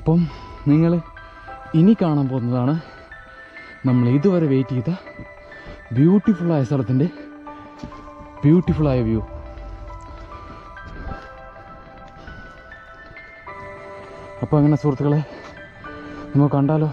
അപ്പം നിങ്ങൾ ഇനി കാണാൻ പോകുന്നതാണ് നമ്മൾ ഇതുവരെ വെയിറ്റ് ചെയ്ത ബ്യൂട്ടിഫുള്ളായ സ്ഥലത്തിൻ്റെ ബ്യൂട്ടിഫുള്ളായ വ്യൂ. അപ്പോൾ അങ്ങനെ സുഹൃത്തുക്കളെ നമുക്ക് കണ്ടാലോ?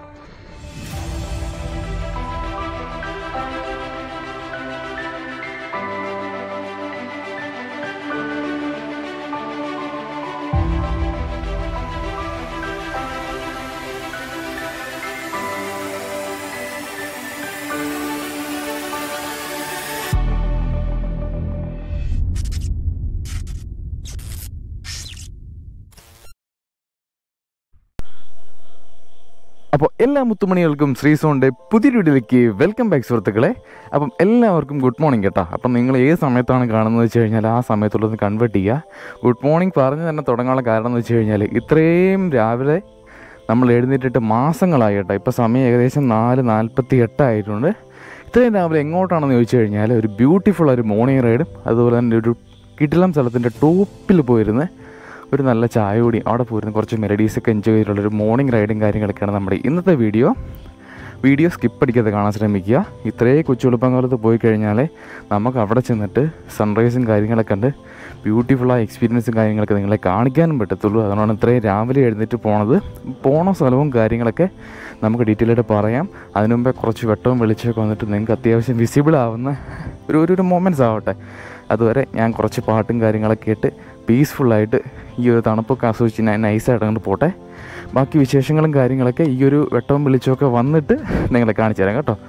അപ്പോൾ എല്ലാ മുത്തുമണികൾക്കും ശ്രീസോണിൻ്റെ പുതിയ വീഡിയോയിലേക്ക് വെൽക്കം ബാക്ക് സുഹൃത്തുക്കളെ. അപ്പം എല്ലാവർക്കും ഗുഡ് മോർണിംഗ് കേട്ടോ. അപ്പം നിങ്ങൾ ഏത് സമയത്താണ് കാണുന്നത് വെച്ച് കഴിഞ്ഞാൽ ആ സമയത്തുള്ളത് കൺവേർട്ട് ചെയ്യുക. ഗുഡ് മോർണിംഗ് പറഞ്ഞ് തന്നെ തുടങ്ങാനുള്ള കാരണം എന്ന് വെച്ച് കഴിഞ്ഞാൽ ഇത്രയും രാവിലെ നമ്മൾ എഴുന്നേറ്റിട്ട് മാസങ്ങളായി കേട്ടോ. ഇപ്പോൾ സമയം ഏകദേശം 4:48 ആയിട്ടുണ്ട്. ഇത്രയും രാവിലെ എങ്ങോട്ടാണെന്ന് ചോദിച്ചു കഴിഞ്ഞാൽ ഒരു ബ്യൂട്ടിഫുൾ ഒരു മോർണിംഗ് റൈഡും അതുപോലെ തന്നെ ഒരു കിടിലം സ്ഥലത്തിൻ്റെ ടോപ്പിൽ പോയിരുന്ന് ഒരു നല്ല ചായ കൂടി അവിടെ പോയിരുന്നു കുറച്ച് മെലഡീസൊക്കെ എൻജോയ് ചെയ്തിട്ടുള്ളൊരു മോർണിംഗ് റൈഡും കാര്യങ്ങളൊക്കെയാണ് നമ്മുടെ ഇന്നത്തെ വീഡിയോ സ്കിപ്പ് അടിക്കാതെ കാണാൻ ശ്രമിക്കുക. ഇത്രയും കൊച്ചുവെളുപ്പംകാലത്ത് പോയി കഴിഞ്ഞാൽ നമുക്ക് അവിടെ ചെന്നിട്ട് സൺറൈസും കാര്യങ്ങളൊക്കെ ഉണ്ട് ബ്യൂട്ടിഫുള്ളായ എക്സ്പീരിയൻസും കാര്യങ്ങളൊക്കെ നിങ്ങളെ കാണിക്കാനും പറ്റത്തുള്ളൂ. അതുകൊണ്ടാണ് ഇത്രയും രാവിലെ എഴുന്നേറ്റ് പോണ സ്ഥലവും കാര്യങ്ങളൊക്കെ നമുക്ക് ഡീറ്റെയിൽ ആയിട്ട് പറയാം. അതിനു മുമ്പേ കുറച്ച് വെട്ടവും വെളിച്ചമൊക്കെ വന്നിട്ട് നിങ്ങൾക്ക് അത്യാവശ്യം വിസിബിൾ ആവുന്ന ഒരു മൊമെൻറ്റ്സ് ആവട്ടെ. അതുവരെ ഞാൻ കുറച്ച് പാട്ടും കാര്യങ്ങളൊക്കെ ഇട്ട് പീസ്ഫുള്ളായിട്ട് ഈ ഒരു തണുപ്പൊക്കെ ആസ്വദിച്ച് ഞാൻ നൈസായിട്ട് അങ്ങോട്ട് പോട്ടെ. ബാക്കി വിശേഷങ്ങളും കാര്യങ്ങളൊക്കെ ഈ ഒരു വെട്ടവും വെളിച്ചമൊക്കെ വന്നിട്ട് നിങ്ങളെ കാണിച്ചു തരാം കേട്ടോ.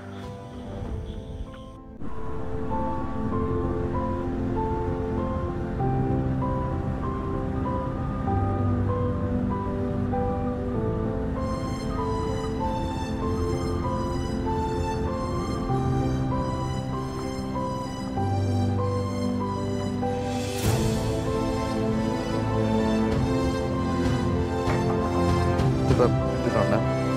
ഇതുണ്ട്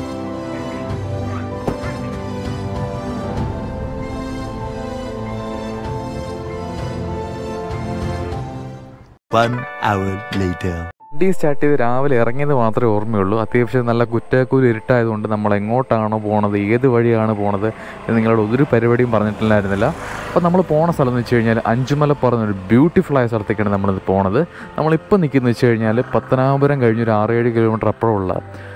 1 hour later. വണ്ടി സ്റ്റാർട്ട് ചെയ്ത് രാവിലെ ഇറങ്ങിയത് മാത്രമേ ഓർമ്മയുള്ളൂ. അത്യാവശ്യം നല്ല കുറ്റാക്കൂരി ഇരുട്ടായതുകൊണ്ട് നമ്മൾ എങ്ങോട്ടാണോ പോണത്, ഏത് വഴിയാണ് പോണത് എന്ന് നിങ്ങളോട് ഒരു പരിപാടിയും പറഞ്ഞിട്ടില്ലായിരുന്നില്ല. അപ്പോൾ നമ്മൾ പോണ സ്ഥലം എന്ന് വെച്ച് കഴിഞ്ഞാൽ അഞ്ചുമല പറഞ്ഞൊരു ബ്യൂട്ടിഫുള്ളായ സ്ഥലത്തേക്കാണ് നമ്മളിത് പോണത്. നമ്മളിപ്പോൾ നിൽക്കുന്നത് വെച്ച് കഴിഞ്ഞാൽ പത്തനാപുരം കഴിഞ്ഞൊരു 6-7 കിലോമീറ്റർ അപ്പുറമുള്ള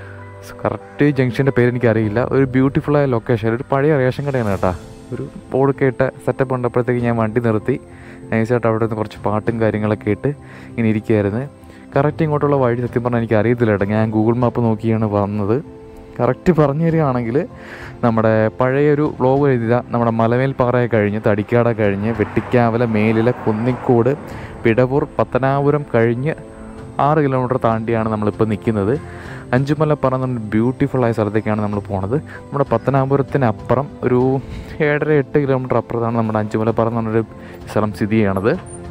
കറക്റ്റ് ജംഗ്ഷൻ്റെ പേരെനിക്കറിയില്ല, ഒരു ബ്യൂട്ടിഫുള്ളായ ലൊക്കേഷൻ, ഒരു പഴയ റേഷൻ കടയാണ് കേട്ടോ. ഒരു ബോർഡൊക്കെ ഇട്ട സെറ്റപ്പ് ഉണ്ടപ്പോഴത്തേക്ക് ഞാൻ വണ്ടി നിർത്തി നൈസായിട്ട് അവിടെ നിന്ന് കുറച്ച് പാട്ടും കാര്യങ്ങളൊക്കെ ഇട്ട് ഇങ്ങനെ ഇരിക്കുകയായിരുന്നു. കറക്റ്റ് ഇങ്ങോട്ടുള്ള വഴി സത്യം പറഞ്ഞാൽ എനിക്ക് അറിയത്തില്ല കേട്ടോ. ഞാൻ ഗൂഗിൾ മാപ്പ് നോക്കിയാണ് വന്നത്. കറക്റ്റ് പറഞ്ഞു തരികയാണെങ്കിൽ നമ്മുടെ പഴയൊരു വ്ലോഗ് എഴുതിയ നമ്മുടെ മലമേൽപ്പാറയെ കഴിഞ്ഞ് തടിക്കാട കഴിഞ്ഞ് വെട്ടിക്കാവല മേലില കുന്നിക്കോട് പിടവൂർ പത്തനാപുരം കഴിഞ്ഞ് 6 കിലോമീറ്റർ താണ്ടിയാണ് നമ്മളിപ്പോൾ നിൽക്കുന്നത്. അഞ്ചുമലപ്പാറ എന്നൊരു ബ്യൂട്ടിഫുള്ളായ സ്ഥലത്തേക്കാണ് നമ്മൾ പോണത്. നമ്മുടെ പത്തനാപുരത്തിനപ്പുറം ഒരു 7-8 കിലോമീറ്റർ അപ്പുറത്താണ് നമ്മുടെ അഞ്ചുമലപ്പാറ എന്ന് പറഞ്ഞൊരു സ്ഥലം സ്ഥിതി ചെയ്യണത്.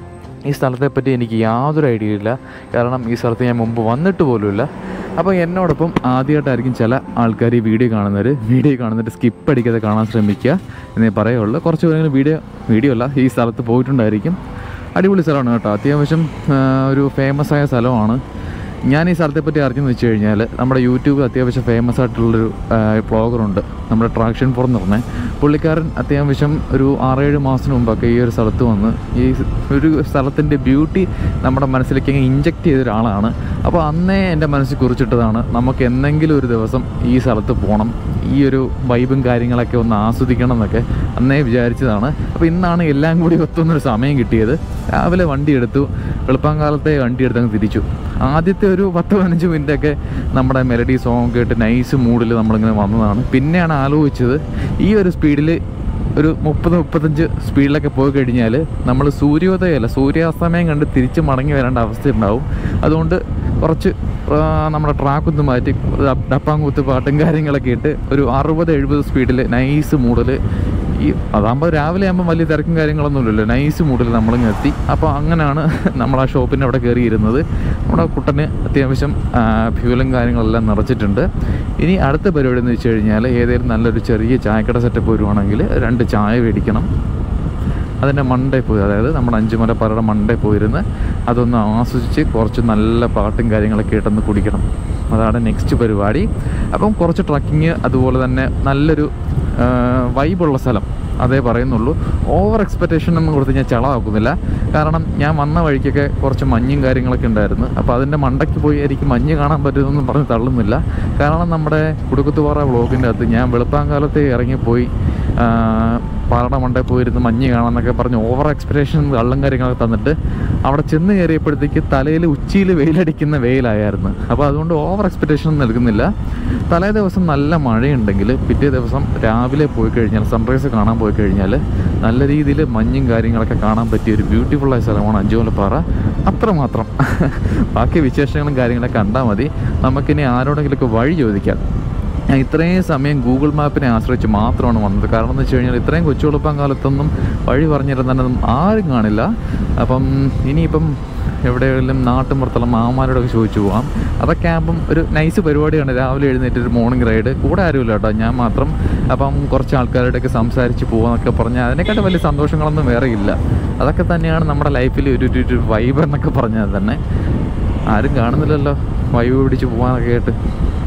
ഈ സ്ഥലത്തെപ്പറ്റി എനിക്ക് യാതൊരു ഐഡിയ ഇല്ല, കാരണം ഈ സ്ഥലത്ത് ഞാൻ മുമ്പ് വന്നിട്ട് പോലുമില്ല. അപ്പോൾ എന്നോടൊപ്പം ആദ്യമായിട്ടായിരിക്കും ചില ആൾക്കാർ ഈ വീഡിയോ കാണുന്നിട്ട് സ്കിപ്പ് അടിക്കാതെ കാണാൻ ശ്രമിക്കുക എന്നേ പറയുള്ളൂ. കുറച്ച് പേരെങ്കിലും വീഡിയോ അല്ല ഈ സ്ഥലത്ത് പോയിട്ടുണ്ടായിരിക്കും. അടിപൊളി സ്ഥലമാണ് കേട്ടോ. അത്യാവശ്യം ഒരു ഫേമസ് ആയ സ്ഥലമാണ്. ഞാൻ ഈ സ്ഥലത്തെപ്പറ്റി അറിഞ്ഞെന്ന് വെച്ച് കഴിഞ്ഞാൽ നമ്മുടെ യൂട്യൂബിൽ അത്യാവശ്യം ഫേമസ് ആയിട്ടുള്ളൊരു വ്ളോഗറുണ്ട്, നമ്മുടെ ട്രാക്ഷൻ ഫോർ എന്ന് പറഞ്ഞത്. പുള്ളിക്കാരൻ അത്യാവശ്യം ഒരു 6-7 മാസത്തിന് മുമ്പൊക്കെ ഈ ഒരു സ്ഥലത്ത് വന്ന് ഈ ഒരു സ്ഥലത്തിൻ്റെ ബ്യൂട്ടി നമ്മുടെ മനസ്സിലേക്ക് ഇഞ്ചക്ട് ചെയ്ത ഒരാളാണ്. അപ്പോൾ അന്നേ എൻ്റെ മനസ്സിൽ കുറിച്ചിട്ടതാണ് നമുക്ക് എന്തെങ്കിലും ഒരു ദിവസം ഈ സ്ഥലത്ത് പോകണം, ഈ ഒരു വൈബും കാര്യങ്ങളൊക്കെ ഒന്ന് ആസ്വദിക്കണം എന്നൊക്കെ അന്നേ വിചാരിച്ചതാണ്. അപ്പോൾ ഇന്നാണ് എല്ലാം കൂടി ഒത്തുന്നൊരു സമയം കിട്ടിയത്. രാവിലെ വണ്ടി എടുത്തു, വെളുപ്പാങ്കാലത്തെ വണ്ടി എടുത്തങ്ങ് തിരിച്ചു. ആദ്യത്തെ ഒരു 10-15 മിനിറ്റൊക്കെ നമ്മുടെ മെലഡി സോങ് കേട്ട് നൈസ് മൂഡിൽ നമ്മളിങ്ങനെ വന്നതാണ്. പിന്നെയാണ് ആലോചിച്ചത് ഈ ഒരു സ്പീഡിൽ ഒരു 30-35 സ്പീഡിലൊക്കെ പോയി കഴിഞ്ഞാൽ നമ്മൾ സൂര്യാസ്തമയം കണ്ട് തിരിച്ച് മടങ്ങി വരേണ്ട അവസ്ഥയുണ്ടാവും. അതുകൊണ്ട് കുറച്ച് നമ്മുടെ ട്രാക്കൊന്ന് മാറ്റി ഡപ്പാങ്കൂത്ത് പാട്ടും കാര്യങ്ങളൊക്കെ ഇട്ട് ഒരു 60-70 സ്പീഡിൽ നൈസ് മൂഡിൽ അതാകുമ്പോൾ രാവിലെ ആകുമ്പോൾ വലിയ തിരക്കും കാര്യങ്ങളൊന്നുമില്ലല്ലോ, നൈസ് മൂഡിൽ നമ്മളിങ്ങ് എത്തി. അപ്പോൾ അങ്ങനെയാണ് നമ്മൾ ആ ഷോപ്പിൻ്റെ അവിടെ കയറിയിരുന്നത്. നമ്മുടെ കുട്ടന് അത്യാവശ്യം ഫ്യൂലും കാര്യങ്ങളെല്ലാം നിറച്ചിട്ടുണ്ട്. ഇനി അടുത്ത പരിപാടി എന്ന് വെച്ച് കഴിഞ്ഞാൽ ഏതെങ്കിലും നല്ലൊരു ചെറിയ ചായക്കട സെറ്റപ്പ് വരുവാണെങ്കിൽ 2 ചായ മേടിക്കണം. അതിൻ്റെ മണ്ടേ പോയി, അതായത് നമ്മുടെ അഞ്ചുമലപ്പാറയുടെ മണ്ടേ പോയിരുന്ന് അതൊന്ന് ആസ്വദിച്ച് കുറച്ച് നല്ല പാട്ടും കാര്യങ്ങളൊക്കെ ഇട്ടൊന്ന് കുടിക്കണം. അതാണ് നെക്സ്റ്റ് പരിപാടി. അപ്പം കുറച്ച് ട്രക്കിങ്, അതുപോലെ തന്നെ നല്ലൊരു വൈബുള്ള സ്ഥലം അതേ പറയുന്നുള്ളൂ. ഓവർ എക്സ്പെക്റ്റേഷൻ ഒന്നും കൊടുത്ത് ഞാൻ ചളമാക്കുന്നില്ല. കാരണം ഞാൻ വന്ന വഴിക്കൊക്കെ കുറച്ച് മഞ്ഞും കാര്യങ്ങളൊക്കെ ഉണ്ടായിരുന്നു. അപ്പോൾ അതിൻ്റെ മണ്ടയ്ക്ക് പോയി എനിക്ക് മഞ്ഞ് കാണാൻ പറ്റുമെന്നൊന്നും പറഞ്ഞ് തള്ളുന്നില്ല. കാരണം നമ്മുടെ കുടുക്കുത്തുപാറ വ്ളോഗിൻ്റെ അകത്ത് ഞാൻ വെളുപ്പാങ്കാലത്തെ ഇറങ്ങിപ്പോയി പാറയുടെ മണ്ടയിൽ പോയിരുന്ന് മഞ്ഞ് കാണാമെന്നൊക്കെ പറഞ്ഞ് ഓവർ എക്സ്പെക്റ്റേഷൻ കള്ളും കാര്യങ്ങളൊക്കെ തന്നിട്ട് അവിടെ ചെന്ന് കയറിയപ്പോഴത്തേക്ക് തലയിൽ ഉച്ചിയിൽ വെയിലടിക്കുന്ന വെയിലായിരുന്നു. അപ്പോൾ അതുകൊണ്ട് ഓവർ എക്സ്പെക്റ്റേഷൻ ഒന്നും നൽകുന്നില്ല. തലേ ദിവസം നല്ല മഴയുണ്ടെങ്കിൽ പിറ്റേ ദിവസം രാവിലെ പോയി കഴിഞ്ഞാൽ സൺറൈസ് കാണാൻ പോയി കഴിഞ്ഞാൽ നല്ല രീതിയിൽ മഞ്ഞും കാര്യങ്ങളൊക്കെ കാണാൻ പറ്റിയ ഒരു ബ്യൂട്ടിഫുള്ളായ സ്ഥലമാണ് അഞ്ചുമലപ്പാറ. അത്രമാത്രം. ബാക്കി വിശേഷങ്ങളും കാര്യങ്ങളൊക്കെ കണ്ടാൽ മതി. നമുക്കിനി ആരോടെങ്കിലുമൊക്കെ വഴി ചോദിക്കാം. ഞാൻ ഇത്രയും സമയം ഗൂഗിൾ മാപ്പിനെ ആശ്രയിച്ച് മാത്രമാണ് വന്നത്. കാരണം എന്ന് വെച്ച് കഴിഞ്ഞാൽ ഇത്രയും കൊച്ചുവെളുപ്പം കാലത്തൊന്നും വഴി പറഞ്ഞിരുന്നതൊന്നും ആരും കാണില്ല. അപ്പം ഇനിയിപ്പം എവിടെയെങ്കിലും നാട്ടുമ്പുറത്തുള്ള മാമാരോടൊക്കെ ചോദിച്ചു പോകാം. അതൊക്കെ ആകുമ്പം ഒരു നൈസ് പരിപാടിയാണ്. രാവിലെ എഴുന്നേറ്റൊരു മോർണിംഗ് റൈഡ്, കൂടെ ആരുമില്ല കേട്ടോ, ഞാൻ മാത്രം. അപ്പം കുറച്ച് ആൾക്കാരോടൊക്കെ സംസാരിച്ച് പോകാമെന്നൊക്കെ പറഞ്ഞാൽ അതിനെക്കാട്ടും വലിയ സന്തോഷങ്ങളൊന്നും വേറെ ഇല്ല. അതൊക്കെ തന്നെയാണ് നമ്മുടെ ലൈഫിൽ ഒരു വൈബ് എന്നൊക്കെ പറഞ്ഞാൽ തന്നെ. ആരും കാണുന്നില്ലല്ലോ വൈബ് പിടിച്ച് പോകാനൊക്കെ ആയിട്ട്.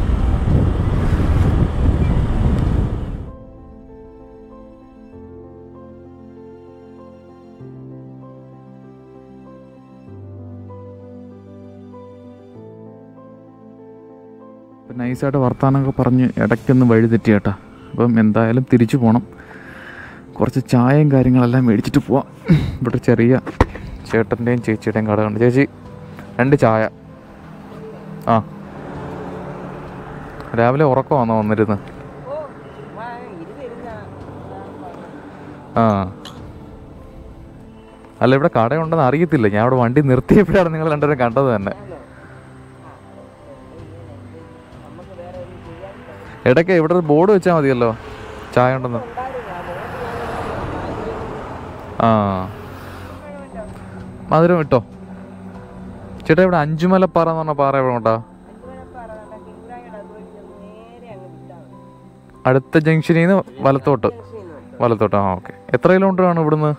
നൈസായിട്ട് വർത്താനമൊക്കെ പറഞ്ഞ് ഇടയ്ക്കൊന്ന് വഴി തെറ്റി കേട്ടോ. അപ്പം എന്തായാലും തിരിച്ചു പോകണം. കുറച്ച് ചായയും കാര്യങ്ങളെല്ലാം മേടിച്ചിട്ട് പോവാം. ഇവിടെ ചെറിയ ചേട്ടൻ്റെയും ചേച്ചിയുടെയും കട ഉണ്ട്. ചേച്ചി 2 ചായ. ആ, രാവിലെ ഉറക്കമാണോ വന്നിരുന്ന്? ആ, അല്ല ഇവിടെ കടയുണ്ടെന്ന് അറിയത്തില്ല. ഞാൻ ഇവിടെ വണ്ടി നിർത്തിയപ്പോഴാണ് നിങ്ങൾ രണ്ടുപേരും കണ്ടത് തന്നെ. ഇടയ്ക്ക് ഇവിടെ ഒരു ബോർഡ് വെച്ചാൽ മതിയല്ലോ ചായ ഉണ്ടെന്ന്. ആ, മധുരം ഇട്ടോ ചേട്ടാ. ഇവിടെ അഞ്ചുമലപ്പാറ എന്ന് പറഞ്ഞ പാറ എവിടെ കൊണ്ടാ? അടുത്ത ജംഗ്ഷനിൽ നിന്ന് വലത്തോട്ട്. ആ, ഓക്കെ. എത്ര കിലോമീറ്റർ ആണ് ഇവിടുന്ന്?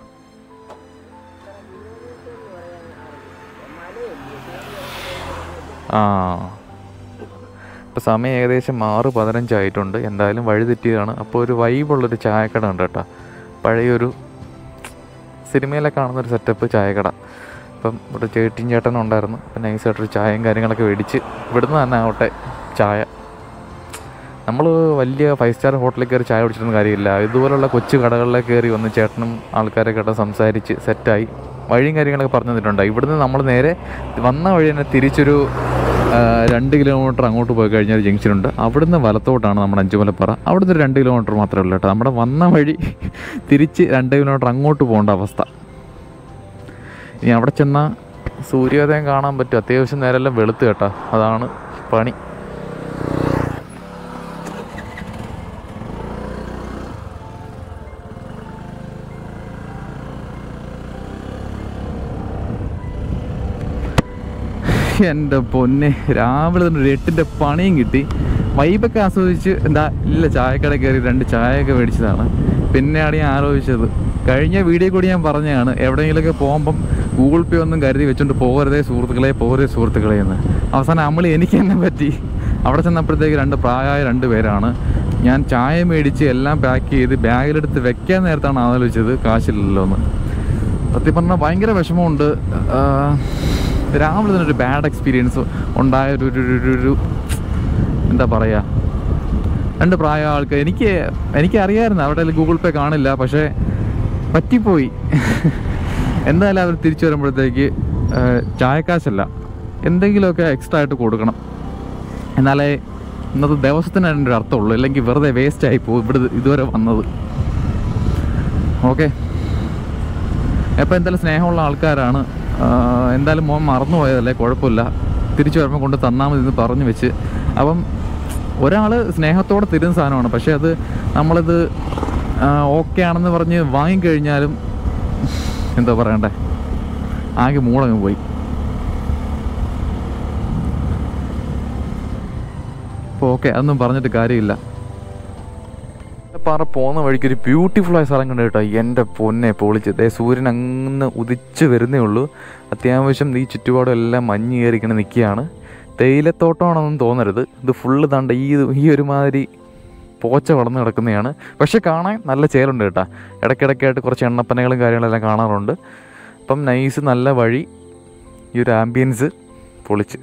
ആ, ഇപ്പോൾ സമയം ഏകദേശം 6:15 ആയിട്ടുണ്ട്. എന്തായാലും വഴി തെറ്റിയതാണ്. അപ്പോൾ ഒരു വൈബുള്ളൊരു ചായക്കട ഉണ്ട് കേട്ടോ. പഴയൊരു സിനിമയിലൊക്കെ കാണുന്നൊരു സെറ്റപ്പ് ചായക്കട. അപ്പം ഇവിടെ ചേട്ടനും ഉണ്ടായിരുന്നു. അപ്പം നൈസായിട്ടൊരു ചായയും കാര്യങ്ങളൊക്കെ മേടിച്ച് ഇവിടുന്ന് തന്നെ ആവട്ടെ ചായ. നമ്മൾ വലിയ 5 സ്റ്റാർ ഹോട്ടലിൽ കയറി ചായ കുടിച്ചിട്ടൊന്നും കാര്യമില്ല. ഇതുപോലുള്ള കൊച്ചു കടകളിലേക്ക് കയറി വന്ന് ചേട്ടനും ആൾക്കാരൊക്കെ ആയിട്ട് സംസാരിച്ച് സെറ്റായി വഴിയും കാര്യങ്ങളൊക്കെ പറഞ്ഞു തന്നിട്ടുണ്ട്. ഇവിടുന്ന് നമ്മൾ നേരെ വന്ന വഴി തന്നെ തിരിച്ചൊരു 2 കിലോമീറ്റർ അങ്ങോട്ട് പോയി കഴിഞ്ഞാൽ ഒരു ജംഗ്ഷനുണ്ട്. അവിടുന്ന് വലത്തോട്ടാണ് നമ്മുടെ അഞ്ചുമലപ്പാറ. അവിടുന്ന് ഒരു 2 കിലോമീറ്റർ മാത്രമേ ഉള്ളൂ കേട്ടോ. നമ്മുടെ വന്ന വഴി തിരിച്ച് 2 കിലോമീറ്റർ അങ്ങോട്ട് പോകേണ്ട അവസ്ഥ. ഇനി അവിടെ ചെന്നാൽ സൂര്യോദയം കാണാൻ പറ്റും. അത്യാവശ്യം നേരമെല്ലാം വെളുത്ത് കേട്ടോ. അതാണ് പണി. എൻ്റെ പൊന്നെ, രാവിലെ തന്നെ ഒരു 8ൻ്റെ പണിയും കിട്ടി. വൈബൊക്കെ ആസ്വദിച്ച് എന്താ ഇല്ല ചായക്കട കയറി 2 ചായയൊക്കെ മേടിച്ചതാണ്. പിന്നെയാണ് ഞാൻ ആലോചിച്ചത്, കഴിഞ്ഞ വീഡിയോ കൂടി ഞാൻ പറഞ്ഞതാണ്, എവിടെയെങ്കിലുമൊക്കെ പോകുമ്പം ഗൂഗിൾ പേ ഒന്നും കരുതി വെച്ചോണ്ട് പോകരുതേ സുഹൃത്തുക്കളെ എന്ന്. അവസാനം എനിക്ക് തന്നെ പറ്റി. അവിടെ ചെന്നപ്പോഴത്തേക്ക് 2 പ്രായമായ 2 പേരാണ്. ഞാൻ ചായ മേടിച്ച് എല്ലാം പാക്ക് ചെയ്ത് ബാഗിലെടുത്ത് വെക്കാൻ നേരത്താണ് ആലോചിച്ചത് കാശില്ലല്ലോ എന്ന്. സത്യം പറഞ്ഞാൽ ഭയങ്കര വിഷമമുണ്ട്. രാവിലെ തന്നെ ഒരു ബാഡ് എക്സ്പീരിയൻസ് ഉണ്ടായ ഒരു എന്താ പറയുക, 2 പ്രായ ആൾക്കാർ. എനിക്കറിയാമായിരുന്നു അവിടെ ഗൂഗിൾ പേ കാണില്ല, പക്ഷേ പറ്റിപ്പോയി. എന്തായാലും അവർ തിരിച്ചു വരുമ്പോഴത്തേക്ക് ചായക്കാശല്ല, എന്തെങ്കിലുമൊക്കെ എക്സ്ട്രാ ആയിട്ട് കൊടുക്കണം. എന്നാലേ ഇന്നത്തെ ദിവസത്തിന് അതിൻ്റെ ഒരു അർത്ഥമുള്ളൂ. അല്ലെങ്കിൽ വെറുതെ വേസ്റ്റായി പോകും ഇതുവരെ വന്നത്. ഓക്കെ, അപ്പോൾ എന്തായാലും സ്നേഹമുള്ള ആൾക്കാരാണ്. എന്തായാലും മോൻ മറന്നുപോയതല്ലേ, കുഴപ്പമില്ല, തിരിച്ചു വരുമ്പോൾ കൊണ്ട് തന്നാൽ മതി എന്ന് പറഞ്ഞു വെച്ച്. അപ്പം ഒരാൾ സ്നേഹത്തോടെ തരുന്ന സാധനമാണ്, പക്ഷേ അത് നമ്മളിത് ഓക്കെ ആണെന്ന് പറഞ്ഞ് വാങ്ങിക്കഴിഞ്ഞാലും എന്താ പറയണ്ടേ, ആകെ മൂളങ്ങ് പോയി. അപ്പോൾ ഓക്കെ, അതൊന്നും പറഞ്ഞിട്ട് കാര്യമില്ല. അഞ്ചുമലപ്പാറ പോകുന്ന വഴിക്ക് ഒരു ബ്യൂട്ടിഫുള്ളായ സ്ഥലം കണ്ടു കേട്ടോ. എൻ്റെ പൊന്നെ പൊളിച്ച്. സൂര്യൻ അങ്ങ് ഉദിച്ച് വരുന്നേ ഉള്ളൂ. അത്യാവശ്യം ഈ ചുറ്റുപാടും എല്ലാം മഞ്ഞ് കയറിക്കണ നിൽക്കുകയാണ്. തേയിലത്തോട്ടമാണെന്നും തോന്നരുത്. ഇത് ഫുള്ള് തണ്ട ഈ ഒരുമാതിരി പോച്ച വളർന്ന് കിടക്കുന്നതാണ്. പക്ഷെ കാണാൻ നല്ല ചേലുണ്ട് കേട്ടോ. ഇടയ്ക്കിടയ്ക്കായിട്ട് കുറച്ച് എണ്ണപ്പനകളും കാര്യങ്ങളെല്ലാം കാണാറുണ്ട്. അപ്പം നൈസ് നല്ല വഴി. ഈ ഒരു ആംബിയൻസ് പൊളിച്ച്.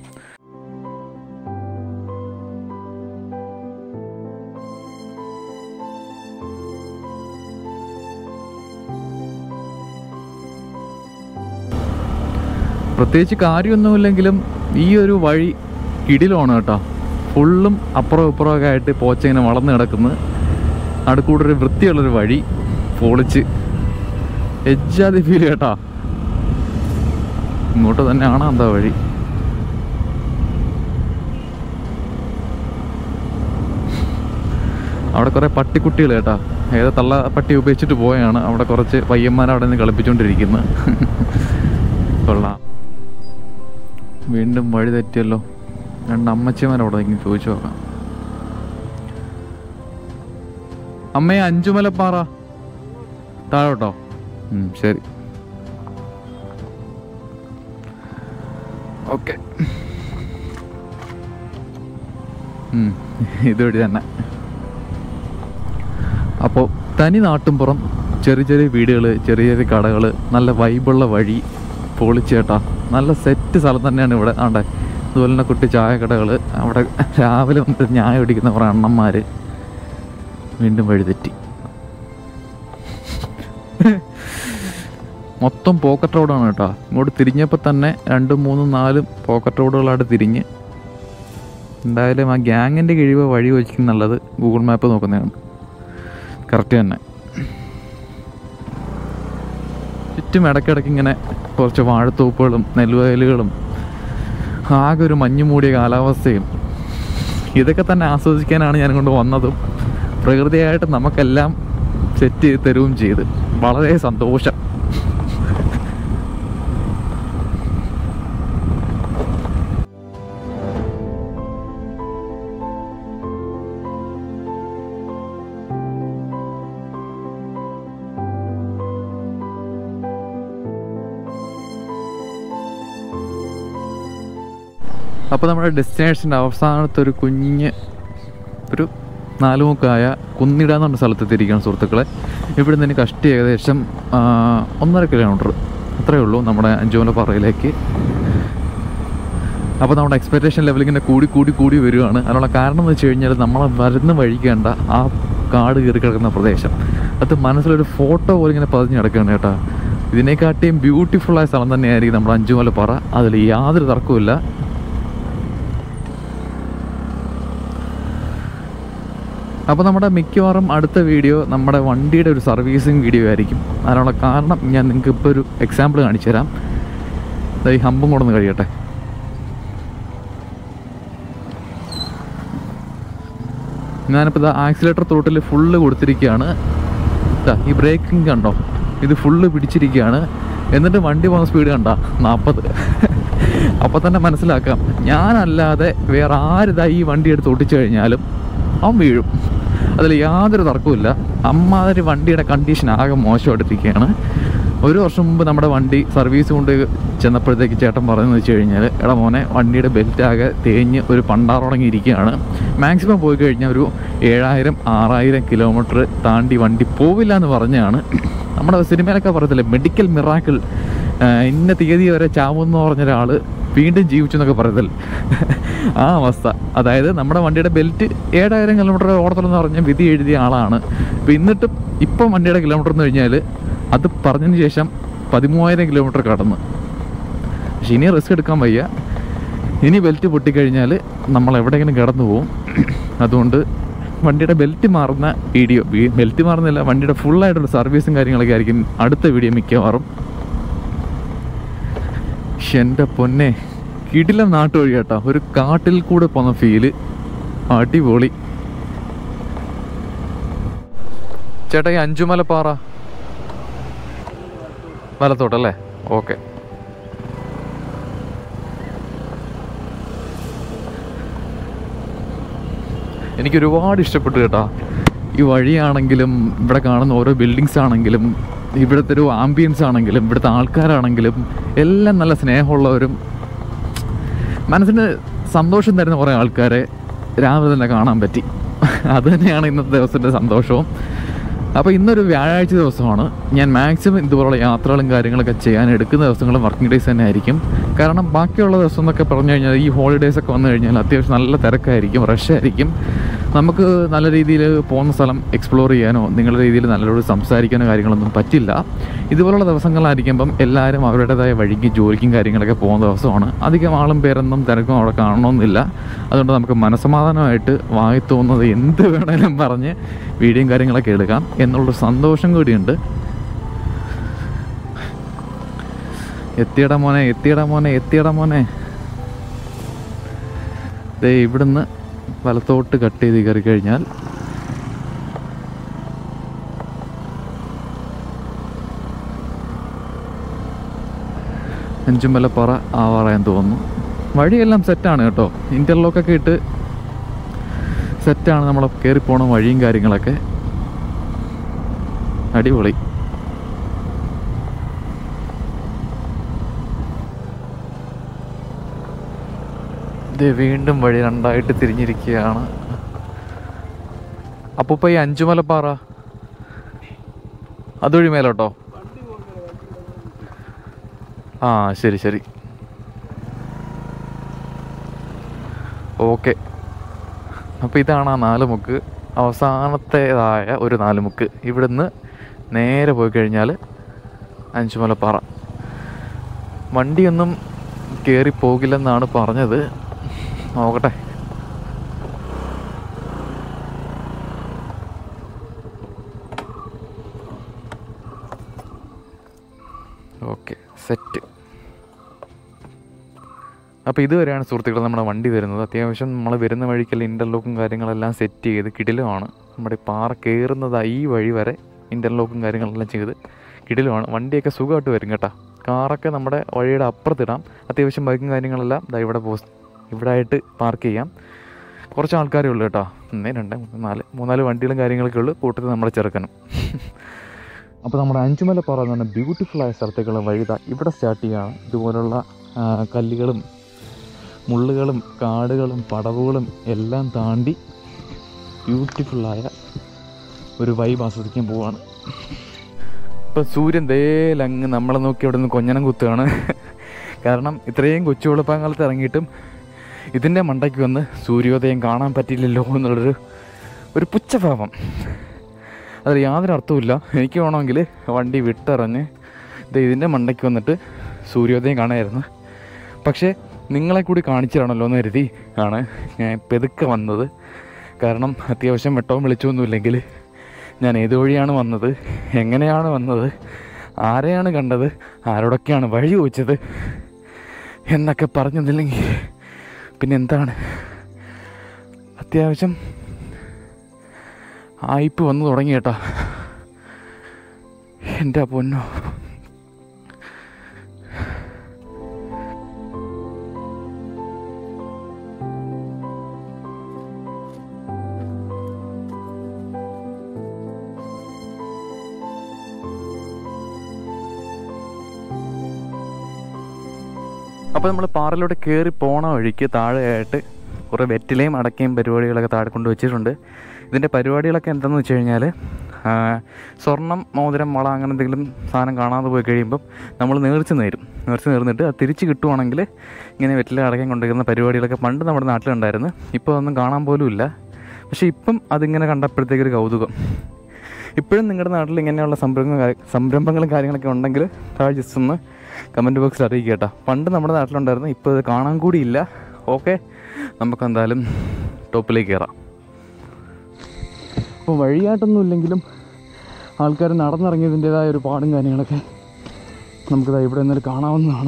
പ്രത്യേകിച്ച് കാര്യമൊന്നുമില്ലെങ്കിലും ഈ ഒരു വഴി കിടിലാണ് കേട്ടോ. ഫുള്ളും അപ്പുറം ഇപ്പുറമൊക്കെ ആയിട്ട് പോച്ച ഇങ്ങനെ വളർന്ന് കിടക്കുന്നു. അടുക്കൂടൊരു വൃത്തിയുള്ളൊരു വഴി പൊളിച്ച്. എജ്ജാതി ഫീൽ കേട്ടോ. ഇങ്ങോട്ട് തന്നെയാണ് എന്താ വഴി. അവിടെ കുറേ പട്ടിക്കുട്ടികൾ കേട്ടോ. ഏതോ തള്ള പട്ടി ഉപയോഗിച്ചിട്ട് പോയാണ്. അവിടെ കുറച്ച് പയ്യന്മാർ അവിടെ നിന്ന് കളിപ്പിച്ചുകൊണ്ടിരിക്കുന്നു. കൊള്ളാം. വീണ്ടും വഴി തെറ്റിയല്ലോ. രണ്ട് അമ്മച്ചിമാരവിടെ ഇങ്ങനെ ചോദിച്ചു നോക്കാം. അമ്മയെ അഞ്ചുമലപ്പാറ താഴോട്ടോ? ശരി, ഓക്കെ. ഇതുവഴി തന്നെ. അപ്പോൾ തനി നാട്ടുംപുറം, ചെറിയ ചെറിയ വീടുകൾ, ചെറിയ ചെറിയ കടകൾ, നല്ല വൈബുള്ള വഴി പൊളിച്ചേട്ടാ. നല്ല സെറ്റ് സ്ഥലം തന്നെയാണ് ഇവിടെ. ആണ്ടെ അതുപോലെ തന്നെ കുട്ടി ചായ കടകൾ. അവിടെ രാവിലെ വന്നിട്ട് ചായ കുടിക്കുന്ന കുറേ അണ്ണന്മാർ. വീണ്ടും വഴി തെറ്റി. മൊത്തം പോക്കറ്റ് റോഡാണ് കേട്ടോ. ഇങ്ങോട്ട് തിരിഞ്ഞപ്പോൾ തന്നെ 2, 3, 4 പോക്കറ്റ് റോഡുകളായിട്ട് തിരിഞ്ഞ്. എന്തായാലും ആ ഗ്യാങ്ങിൻ്റെ കിഴിവ് വഴി വെച്ചിട്ടുള്ളത് ഗൂഗിൾ മാപ്പ് നോക്കുന്നതാണ്. കറക്റ്റ് തന്നെ. ചുറ്റും ഇടയ്ക്കിടയ്ക്ക് ഇങ്ങനെ കുറച്ച് വാഴത്തോപ്പുകളും നെൽവയലുകളും ആകെ ഒരു മഞ്ഞു മൂടിയ കാലാവസ്ഥയും. ഇതൊക്കെ തന്നെ ആസ്വദിക്കാനാണ് ഞാൻ കൊണ്ട് വന്നതും. പ്രകൃതിയായിട്ട് നമുക്കെല്ലാം സെറ്റ് ചെയ്ത് തരുകയും ചെയ്ത് വളരെ സന്തോഷം. അപ്പോൾ നമ്മുടെ ഡെസ്റ്റിനേഷൻ്റെ അവസാനത്തെ ഒരു കുഞ്ഞ് ഒരു 4 മുക്കായ കുന്നിട എന്ന് പറഞ്ഞ സ്ഥലത്തെത്തിയിരിക്കുകയാണ് സുഹൃത്തുക്കളെ. ഇവിടെ നിന്ന് കഷ്ടി ഏകദേശം 1.5 കിലോമീറ്റർ അത്രയേ ഉള്ളൂ നമ്മുടെ അഞ്ചുമലപ്പാറയിലേക്ക്. അപ്പോൾ നമ്മുടെ എക്സ്പെക്റ്റേഷൻ ലെവൽ ഇങ്ങനെ കൂടി വരികയാണ്. അതിനുള്ള കാരണം എന്ന് വെച്ച് കഴിഞ്ഞാൽ നമ്മളെ വരുന്ന വഴിക്കേണ്ട ആ കാട് കയറി കിടക്കുന്ന പ്രദേശം അത് മനസ്സിലൊരു ഫോട്ടോ പോലെ ഇങ്ങനെ പതിഞ്ഞ് കിടക്കുകയാണ് കേട്ടോ. ഇതിനെക്കാട്ടിയും ബ്യൂട്ടിഫുള്ളായ സ്ഥലം തന്നെയായിരിക്കും നമ്മുടെ അഞ്ചുമലപ്പാറ. അതിൽ യാതൊരു തർക്കവുമില്ല. അപ്പോൾ നമ്മുടെ മിക്കവാറും അടുത്ത വീഡിയോ നമ്മുടെ വണ്ടിയുടെ ഒരു സർവീസിങ് വീഡിയോ ആയിരിക്കും. അതിനുള്ള കാരണം ഞാൻ നിങ്ങൾക്ക് ഇപ്പോൾ ഒരു എക്സാമ്പിൾ കാണിച്ചു തരാം. ഈ ഹമ്പും കൂടെ ഒന്ന് കഴിയട്ടെ. ഞാനിപ്പോൾ ആക്സിലേറ്റർ ത്രോട്ടിൽ ഫുള്ള് കൊടുത്തിരിക്കുകയാണ്. ഈ ബ്രേക്കിംഗ് കണ്ടോ, ഇത് ഫുള്ള് പിടിച്ചിരിക്കുകയാണ്. എന്നിട്ട് വണ്ടി പോകുന്ന സ്പീഡ് കണ്ട 40. അപ്പോൾ തന്നെ മനസ്സിലാക്കാം ഞാനല്ലാതെ വേറെ ആരിതാ ഈ വണ്ടി എടുത്ത് ഒട്ടിച്ചു കഴിഞ്ഞാലും അവൻ വീഴും. അതിൽ യാതൊരു തർക്കവുമില്ല. അമ്മാതിരി വണ്ടിയുടെ കണ്ടീഷൻ ആകെ മോശമായിട്ടിരിക്കുകയാണ്. 1 വർഷം മുമ്പ് നമ്മുടെ വണ്ടി സർവീസ് കൊണ്ട് ചെന്നപ്പോഴത്തേക്ക് ചേട്ടൻ പറയുന്നത് വെച്ച് കഴിഞ്ഞാൽ, എടാ മോനെ വണ്ടിയുടെ ബെൽറ്റ് ആകെ തേഞ്ഞ് ഒരു പണ്ടാറുടങ്ങിയിരിക്കുകയാണ്. മാക്സിമം പോയി കഴിഞ്ഞാൽ ഒരു 7000-6000 കിലോമീറ്റർ താണ്ടി വണ്ടി പോവില്ല എന്ന് പറഞ്ഞാണ്. നമ്മുടെ സിനിമയിലൊക്കെ പറയത്തില്ലേ മെഡിക്കൽ മിറാക്കിൾ, ഇന്ന തീയതി വരെ ചാവുമെന്ന് പറഞ്ഞൊരാൾ വീണ്ടും ജീവിച്ചു എന്നൊക്കെ പറയത്തില്ല. ആ അവസ്ഥ. അതായത് നമ്മുടെ വണ്ടിയുടെ ബെൽറ്റ് 7000 കിലോമീറ്റർ ഓടത്തുള്ളെന്ന് പറഞ്ഞ വിധി എഴുതിയ ആളാണ്. എന്നിട്ടും ഇപ്പം വണ്ടിയുടെ കിലോമീറ്റർ എന്ന് കഴിഞ്ഞാൽ അത് പറഞ്ഞതിന് ശേഷം 13000 കിലോമീറ്റർ കടന്ന്. പക്ഷെ ഇനി റിസ്ക് എടുക്കാൻ വയ്യ. ഇനി ബെൽറ്റ് പൊട്ടിക്കഴിഞ്ഞാൽ നമ്മൾ എവിടെയെങ്കിലും കിടന്നു പോവും. അതുകൊണ്ട് വണ്ടിയുടെ ബെൽറ്റ് മാറുന്ന വീഡിയോ, ബെൽറ്റ് മാറുന്നില്ല, വണ്ടിയുടെ ഫുള്ളായിട്ടുള്ള സർവീസും കാര്യങ്ങളൊക്കെ ആയിരിക്കും അടുത്ത വീഡിയോ മിക്കവാറും. എൻ്റെ പൊന്നെ കിടിലം നാട്ടുവഴി കേട്ടോ. ഒരു കാട്ടിൽ കൂടെ പോകുന്ന ഫീല് അടിപൊളി. ചേട്ടാ ഈ അഞ്ചുമലപ്പാറ വലത്തോട്ടല്ലേ? ഓക്കെ. എനിക്കൊരുപാട് ഇഷ്ടപ്പെട്ടു കേട്ടോ. ഈ വഴിയാണെങ്കിലും ഇവിടെ കാണുന്ന ഓരോ ബിൽഡിങ്സ് ആണെങ്കിലും ഇവിടുത്തെ ഒരു ആംബിയൻസ് ആണെങ്കിലും ഇവിടുത്തെ ആൾക്കാരാണെങ്കിലും എല്ലാം നല്ല സ്നേഹമുള്ളവരും മനസ്സിന് സന്തോഷം തരുന്ന കുറേ ആൾക്കാരെ രാവിലെ തന്നെ കാണാൻ പറ്റി. അത് തന്നെയാണ് ഇന്നത്തെ ദിവസത്തിൻ്റെ സന്തോഷവും. അപ്പോൾ ഇന്നൊരു വ്യാഴാഴ്ച ദിവസമാണ്. ഞാൻ മാക്സിമം ഇതുപോലുള്ള യാത്രകളും കാര്യങ്ങളൊക്കെ ചെയ്യാൻ എടുക്കുന്ന ദിവസങ്ങളും വർക്കിംഗ് ഡേയ്സ് തന്നെ ആയിരിക്കും. കാരണം ബാക്കിയുള്ള ദിവസം എന്നൊക്കെ പറഞ്ഞു കഴിഞ്ഞാൽ ഈ ഹോളിഡേയ്സൊക്കെ വന്നു കഴിഞ്ഞാൽ അത്യാവശ്യം നല്ല തിരക്കായിരിക്കും, റഷായിരിക്കും. നമുക്ക് നല്ല രീതിയിൽ പോകുന്ന സ്ഥലം എക്സ്പ്ലോർ ചെയ്യാനോ നിങ്ങളുടെ രീതിയിൽ നല്ലൊരു സംസാരിക്കാനോ കാര്യങ്ങളൊന്നും പറ്റില്ല. ഇതുപോലുള്ള ദിവസങ്ങളായിരിക്കുമ്പം എല്ലാവരും അവരുടേതായ വഴിക്ക് ജോലിക്കും കാര്യങ്ങളൊക്കെ പോകുന്ന ദിവസമാണ്. അധികം ആളും പേരൊന്നും തിരക്കും അവിടെ കാണണമെന്നില്ല. അതുകൊണ്ട് നമുക്ക് മനസ്സമാധാനമായിട്ട് വായി തോന്നുന്നത് എന്ത് വേണേലും പറഞ്ഞ് വീഡിയോയും കാര്യങ്ങളൊക്കെ എടുക്കാം എന്നുള്ളൊരു സന്തോഷം കൂടിയുണ്ട്. എത്തിയടാ മോനെ, എത്തിയടാ മോനെ, എത്തിയടാ മോനെ. ദേ ഇവിടുന്ന് വലത്തോട്ട് കട്ട് ചെയ്ത് കയറി കഴിഞ്ഞാൽ അഞ്ചുമലപ്പാറ ആവാറായെന്ന് തോന്നുന്നു. വഴിയെല്ലാം സെറ്റാണ് കേട്ടോ, ഇൻ്റർലോക്കൊക്കെ ഇട്ട് സെറ്റാണ്. നമ്മൾ കയറിപ്പോണ വഴിയും കാര്യങ്ങളൊക്കെ അടിപൊളി. ഇത് വീണ്ടും വഴി രണ്ടായിട്ട് തിരിഞ്ഞിരിക്കുകയാണ്. അപ്പോൾ ഇപ്പോൾ ഈ അഞ്ചുമലപ്പാറ അതുവഴി മേലോട്ടോ? ആ ശരി ശരി, ഓക്കെ. അപ്പോൾ ഇതാണ് ആ നാലുമുക്ക്, അവസാനത്തേതായ ഒരു നാലുമുക്ക്. ഇവിടുന്ന് നേരെ പോയി കഴിഞ്ഞാൽ അഞ്ചുമലപ്പാറ. വണ്ടിയൊന്നും കയറി പോകില്ലെന്നാണ് പറഞ്ഞത്, നോക്കട്ടെ. Okay, set. അപ്പോൾ ഇതുവരെയാണ് സുഹൃത്തുക്കൾ നമ്മുടെ വണ്ടി വരുന്നത്. അത്യാവശ്യം നമ്മൾ വരുന്ന വഴിക്കെല്ലാം ഇൻ്റർലോക്കും കാര്യങ്ങളെല്ലാം സെറ്റ് ചെയ്ത് കിടിലുമാണ്. നമ്മുടെ പാറ കയറുന്നത് ഈ വഴി വരെ ഇൻ്റർലോക്കും കാര്യങ്ങളെല്ലാം ചെയ്ത് കിടിലുമാണ്. വണ്ടിയൊക്കെ സുഖമായിട്ട് വരും കേട്ടോ. കാറൊക്കെ നമ്മുടെ വഴിയുടെ അപ്പുറത്തിടാം. അത്യാവശ്യം ബൈക്കും കാര്യങ്ങളെല്ലാം ഇവിടെ ഇവിടെ ആയിട്ട് പാർക്ക് ചെയ്യാം. കുറച്ച് ആൾക്കാരേ ഉള്ളൂ കേട്ടോ. 1 2 3 4 വണ്ടികളും കാര്യങ്ങളൊക്കെ ഉള്ളൂ, കൂട്ടത്തിൽ നമ്മുടെ ചെറുക്കനും. അപ്പോൾ നമ്മുടെ അഞ്ചുമലപ്പാറ എന്ന് പറഞ്ഞാൽ ബ്യൂട്ടിഫുള്ളായ സ്ഥലത്തേക്കുള്ള വഴിത ഇവിടെ സ്റ്റാർട്ട് ചെയ്യുകയാണ്. ഇതുപോലുള്ള കല്ലുകളും മുള്ളുകളും കാടുകളും പടവുകളും എല്ലാം താണ്ടി ബ്യൂട്ടിഫുള്ളായ ഒരു വൈബ് ആസ്വദിക്കാൻ പോവുകയാണ്. ഇപ്പം സൂര്യൻ ദേലങ്ങ് നമ്മളെ നോക്കി അവിടെ നിന്ന് കൊഞ്ഞനം കുത്തുകയാണ്. കാരണം ഇത്രയും കൊച്ചു വെളുപ്പാങ്കാലത്ത് ഇറങ്ങിയിട്ടും ഇതിൻ്റെ മണ്ടയ്ക്ക് വന്ന് സൂര്യോദയം കാണാൻ പറ്റില്ലല്ലോ എന്നുള്ളൊരു പുച്ഛഭാവം. അതിൽ യാതൊരു അർത്ഥവുമില്ല. എനിക്ക് വേണമെങ്കിൽ വണ്ടി വിട്ടിറങ്ങ് ഇതിൻ്റെ മണ്ടയ്ക്ക് വന്നിട്ട് സൂര്യോദയം കാണാമായിരുന്നു. പക്ഷേ നിങ്ങളെ കൂടി കാണിച്ചിട്ടാണല്ലോ എന്ന് കരുതി ആണ് ഞാൻ പെതുക്കെ വന്നത്. കാരണം അത്യാവശ്യം വെട്ടവും വെളിച്ചമൊന്നുമില്ലെങ്കിൽ ഞാൻ ഏത് വഴിയാണ് വന്നത്, എങ്ങനെയാണ് വന്നത്, ആരെയാണ് കണ്ടത്, ആരോടൊക്കെയാണ് വഴി ചോദിച്ചത് എന്നൊക്കെ പറഞ്ഞതില്ലെങ്കിൽ പിന്നെ എന്താണ്. അത്യാവശ്യം ആയിപ്പ് വന്നു തുടങ്ങി കേട്ടോ. എൻ്റെ പൊന്നോ, അപ്പോൾ നമ്മൾ പാറയിലൂടെ കയറി പോണ വഴിക്ക് താഴെയായിട്ട് കുറേ വെറ്റിലയും അടക്കയും പരിപാടികളൊക്കെ താഴെ കൊണ്ട് വെച്ചിട്ടുണ്ട്. ഇതിൻ്റെ പരിപാടികളൊക്കെ എന്താണെന്ന് വെച്ച് കഴിഞ്ഞാൽ സ്വർണം, മോതിരം, വള അങ്ങനെ എന്തെങ്കിലും സാധനം കാണാതെ പോയി കഴിയുമ്പം നമ്മൾ നേർച്ച നേർന്നിട്ട് അത് തിരിച്ച് കിട്ടുവാണെങ്കിൽ ഇങ്ങനെ വെറ്റില അടക്കം കൊണ്ടുവരുന്ന പരിപാടികളൊക്കെ പണ്ട് നമ്മുടെ നാട്ടിലുണ്ടായിരുന്നു. ഇപ്പോൾ അതൊന്നും കാണാൻ പോലും ഇല്ല. പക്ഷേ ഇപ്പം അതിങ്ങനെ കണ്ടപ്പോഴത്തേക്കൊരു കൗതുകം. ഇപ്പോഴും നിങ്ങളുടെ നാട്ടിൽ ഇങ്ങനെയുള്ള സംരംഭങ്ങളും കാര്യങ്ങളൊക്കെ ഉണ്ടെങ്കിൽ താഴെ ജസ്റ്റ് ഒന്ന് കമൻറ്റ് ബോക്സിൽ അറിയിക്കുക കേട്ടോ. പണ്ട് നമ്മുടെ നാട്ടിലുണ്ടായിരുന്നു, ഇപ്പോൾ ഇത് കാണാൻ കൂടിയില്ല. ഓക്കെ, നമുക്കെന്തായാലും ടോപ്പിലേക്ക് കയറാം. അപ്പോൾ വഴിയായിട്ടൊന്നും ഇല്ലെങ്കിലും ആൾക്കാർ നടന്നിറങ്ങിയതിൻ്റേതായ ഒരു പാടും കാര്യങ്ങളൊക്കെ നമുക്കിതാ ഇവിടെ നിന്നൊരു കാണാവുന്നതാണ്.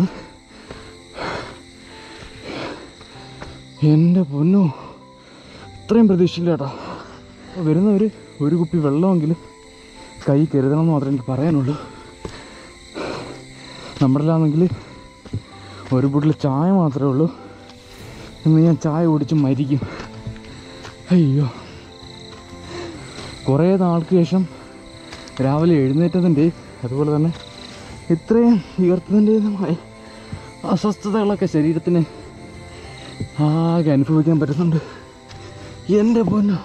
എൻ്റെ പൊന്നോ, ഇത്രയും പ്രതീക്ഷയില്ല കേട്ടോ. വരുന്നവർ ഒരു കുപ്പി വെള്ളമെങ്കിലും കൈ കരുതണമെന്ന് മാത്രമേ എനിക്ക് പറയാനുള്ളൂ. നമ്മുടെലാണെങ്കിൽ ഒരു ബോട്ടിൽ ചായ മാത്രമേ ഉള്ളൂ. ഇന്ന് ഞാൻ ചായ കുടിച്ച് മരിക്കും. അയ്യോ, കുറേ നാൾക്ക് ശേഷം രാവിലെ എഴുന്നേറ്റതിൻ്റെയും അതുപോലെ തന്നെ ഇത്രയും ഉയർത്തതിൻ്റെതുമായ അസ്വസ്ഥതകളൊക്കെ ശരീരത്തിന് ആകെ അനുഭവിക്കാൻ പറ്റുന്നുണ്ട്. എൻ്റെ പൊന്നോ,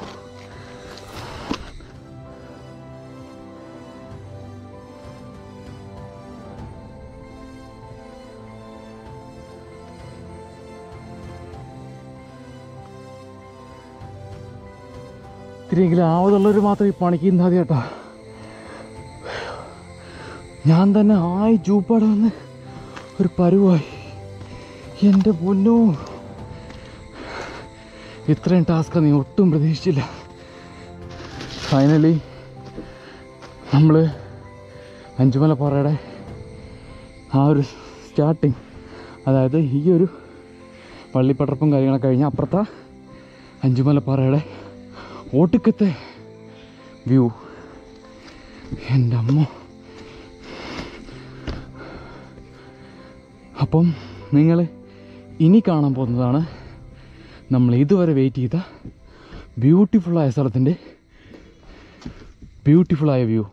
ഇത്തിരിയെങ്കിലും ആവതുള്ളവർ മാത്രം ഈ പണിക്ക് മതി കേട്ടോ. ഞാൻ തന്നെ ചൂപ്പാട് വന്ന് ഒരു പരുവായി. എൻ്റെ പൊന്നോ, ഇത്രയും ടാസ്ക് നീ ഒട്ടും പ്രതീക്ഷിച്ചില്ല. ഫൈനലി നമ്മൾ അഞ്ചുമലപ്പാറയുടെ ആ ഒരു സ്റ്റാർട്ടിങ്, അതായത് ഈ ഒരു പള്ളിപ്പടർപ്പും കാര്യങ്ങളൊക്കെ കഴിഞ്ഞ് അപ്പുറത്തെ അഞ്ചുമലപ്പാറയുടെ ഒടുക്കത്തെ വ്യൂ. എൻ്റെ അമ്മ. അപ്പം നിങ്ങൾ ഇനി കാണാൻ പോകുന്നതാണ് നമ്മൾ ഇതുവരെ വെയിറ്റ് ചെയ്ത ബ്യൂട്ടിഫുള്ളായ സ്ഥലത്തിൻ്റെ ബ്യൂട്ടിഫുള്ളായ വ്യൂ.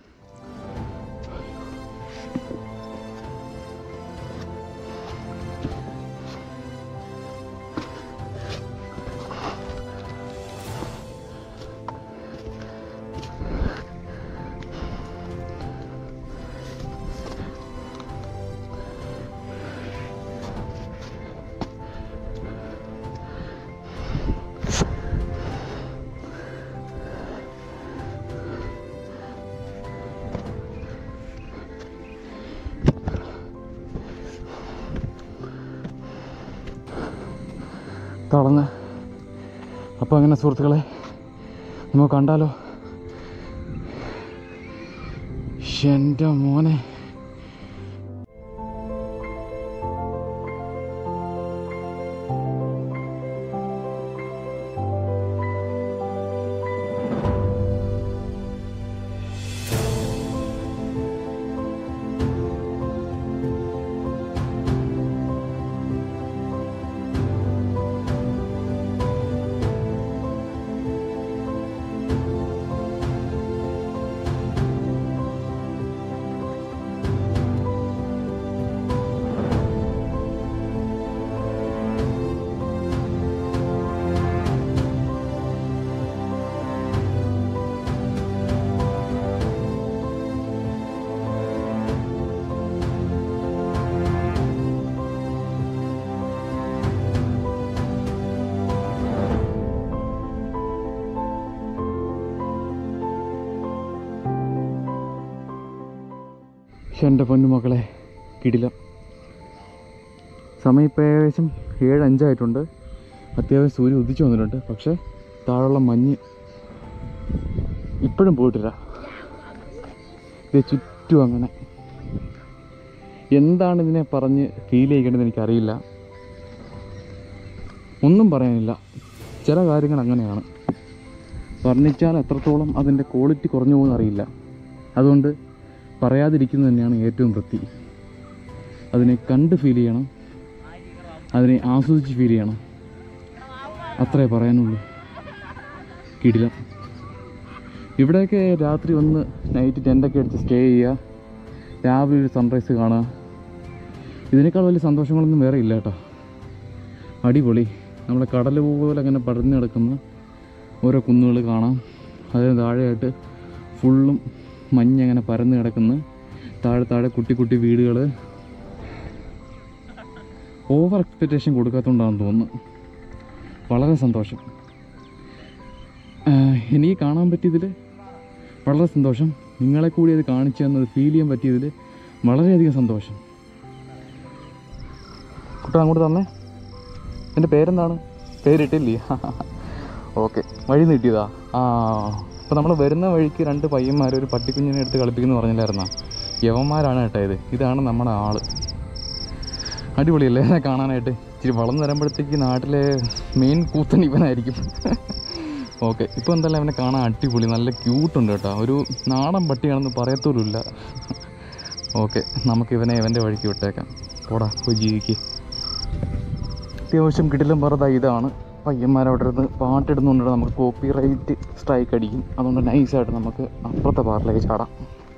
തളർന്ന്. അപ്പോൾ അങ്ങനെ സുഹൃത്തുക്കളെ, നമുക്ക് കണ്ടാലോ? എൻ്റെ മോനെ, എൻ്റെ പൊന്നുമക്കളെ, കിടിലം. സമയം ഇപ്പോൾ ഏകദേശം 7:05 അത്യാവശ്യം സൂര്യൻ ഉദിച്ചു വന്നിട്ടുണ്ട്. പക്ഷേ താഴെയുള്ള മഞ്ഞ് ഇപ്പോഴും പോയിട്ടില്ല. ഇത് ചുറ്റും അങ്ങനെ. എന്താണ് ഇതിനെ പറഞ്ഞ് ഫീൽ ചെയ്യേണ്ടത് എനിക്കറിയില്ല. ഒന്നും പറയാനില്ല. ചില കാര്യങ്ങൾ അങ്ങനെയാണ്. വർണ്ണിച്ചാൽ എത്രത്തോളം അതിൻ്റെ ക്വാളിറ്റി കുറഞ്ഞു പോകുമെന്ന് അറിയില്ല. അതുകൊണ്ട് പറയാതിരിക്കുന്നത് തന്നെയാണ് ഏറ്റവും വൃത്തി. അതിനെ കണ്ട് ഫീൽ ചെയ്യണം, അതിനെ ആസ്വദിച്ച് ഫീൽ ചെയ്യണം. അത്രേ പറയാനുള്ളൂ. കിടിലം. ഇവിടെയൊക്കെ രാത്രി ഒന്ന് നൈറ്റ് ടെൻ്റൊക്കെ അടിച്ച് സ്റ്റേ ചെയ്യുക, രാവിലെ ഒരു സൺറൈസ് കാണുക. ഇതിനേക്കാൾ വലിയ സന്തോഷങ്ങളൊന്നും വേറെ ഇല്ല കേട്ടോ. അടിപൊളി. നമ്മുടെ കടൽ പോലെ അങ്ങനെ പടർന്നു കിടക്കുന്ന ഓരോ കുന്നുകൾ കാണാം. അതിന് താഴെയായിട്ട് ഫുള്ളും മഞ്ഞങ്ങനെ പരന്ന് കിടക്കുന്നു. താഴെ കുട്ടി കുട്ടി വീടുകൾ. ഓവർ എക്സ്പെക്റ്റേഷൻ കൊടുക്കാത്തതുകൊണ്ടാണെന്ന് തോന്നുന്നു. വളരെ സന്തോഷം. എനിക്ക് കാണാൻ പറ്റിയതിൽ വളരെ സന്തോഷം. നിങ്ങളെ കൂടി അത് കാണിച്ചു തന്നത് ഫീൽ ചെയ്യാൻ പറ്റിയതിൽ വളരെയധികം സന്തോഷം. കുട്ടാ അങ്ങോട്ട് തന്നെ. എൻ്റെ പേരെന്താണ്? പേരിട്ടില്ലേ? ഓക്കെ. വഴി നീട്ടിയതാ. അപ്പോൾ നമ്മൾ വരുന്ന വഴിക്ക് 2 പയ്യന്മാർ ഒരു പട്ടിക്കുഞ്ഞിനെ എടുത്ത് കളിപ്പിക്കുന്നു പറഞ്ഞില്ലായിരുന്നോ? യവന്മാരാണ് കേട്ടോ ഇത്. ഇതാണ് നമ്മുടെ ആള്. അടിപൊളിയല്ലേ കാണാനായിട്ട്? ഇച്ചിരി വളർന്നു വരുമ്പോഴത്തേക്ക് നാട്ടിലെ മെയിൻ കൂത്തൻ ഇവനായിരിക്കും. ഓക്കെ. ഇപ്പോൾ എന്തായാലും അവനെ കാണാൻ അടിപൊളി, നല്ല ക്യൂട്ടുണ്ട് കേട്ടോ. ഒരു നാടൻ പട്ടിയാണെന്ന് പറയത്തോലുമില്ല. ഓക്കെ, നമുക്കിവനെ ഇവൻ്റെ വഴിക്ക് വിട്ടേക്കാം. പോടാ, പോയി ജീവിക്ക്. അത്യാവശ്യം കിടിലം പറത ഇതാണ്. പയ്യന്മാരവിടെ ഇരുന്ന് പാട്ടിടുന്നുണ്ട്, നമുക്ക് കോപ്പി റൈറ്റ് സ്ട്രൈക്ക് അടിക്കും. അതുകൊണ്ട് നൈസായിട്ട് നമുക്ക് അപ്പുറത്തെ പാർട്ടിലേക്ക് ചാടാം.